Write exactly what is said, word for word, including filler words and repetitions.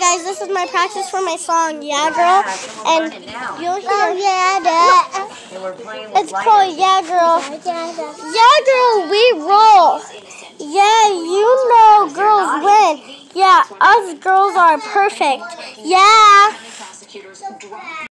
guys, this is my practice for my song, Yeah Girl, and you'll hear, oh, yeah, that. It's called Yeah Girl. Yeah Girl, we roll. Yeah, you know girls win. Yeah, us girls are perfect. Yeah.